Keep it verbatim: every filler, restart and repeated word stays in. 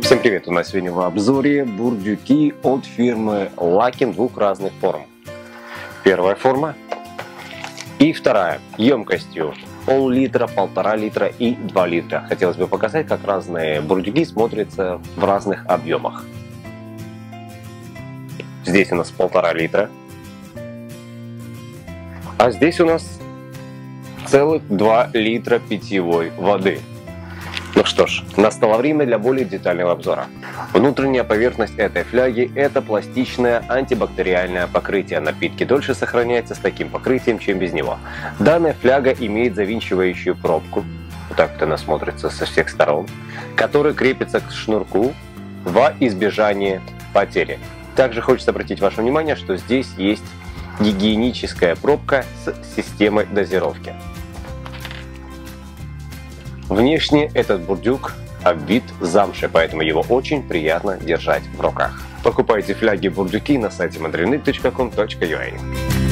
Всем привет! У нас сегодня в обзоре бурдюки от фирмы Luckin двух разных форм. Первая форма и вторая емкостью пол-литра, полтора литра и два литра. Хотелось бы показать, как разные бурдюки смотрятся в разных объемах. Здесь у нас полтора литра, а здесь у нас целых два литра питьевой воды. Ну что ж, настало время для более детального обзора. Внутренняя поверхность этой фляги – это пластичное антибактериальное покрытие. Напитки дольше сохраняются с таким покрытием, чем без него. Данная фляга имеет завинчивающую пробку, вот так вот она смотрится со всех сторон, которая крепится к шнурку во избежание потери. Также хочется обратить ваше внимание, что здесь есть гигиеническая пробка с системой дозировки. Внешне этот бурдюк обвит замшей, поэтому его очень приятно держать в руках. Покупайте фляги-бурдюки на сайте madrynit точка ком точка ю а.